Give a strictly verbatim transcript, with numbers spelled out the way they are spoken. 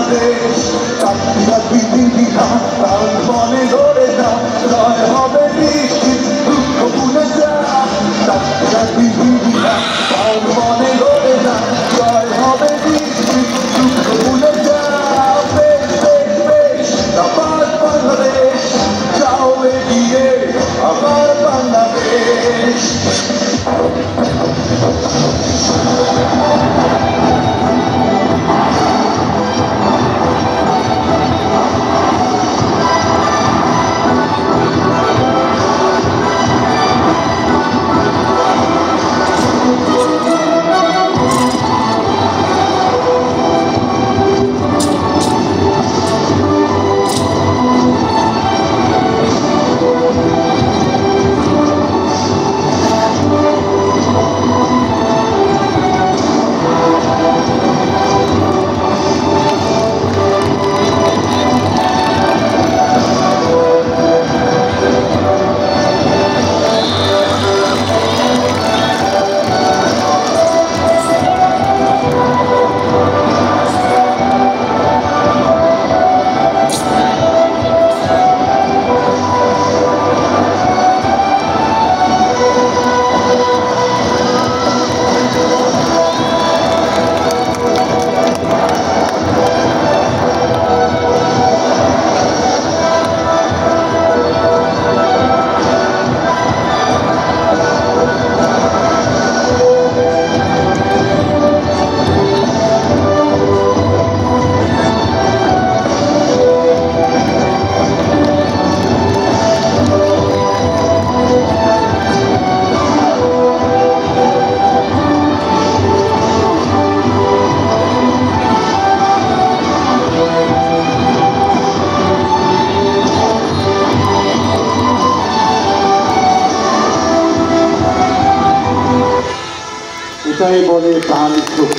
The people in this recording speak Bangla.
বাংলাদেশ কাটিয়া বিধিবিধান প্রাণ মনে ধরে না জয় হবে নিশ্চিত দুঃখ ভুলে যা কাটিয়া বিধিবিধান প্রাণ মনে ধরে না জয় হবে নিশ্চিত দুঃখ ভুলে যা বেশ বেশ বেশ আবার বাংলাদেশ যাও এগিয়ে আবার বাংলাদেশ এটাই বলে প্রাণ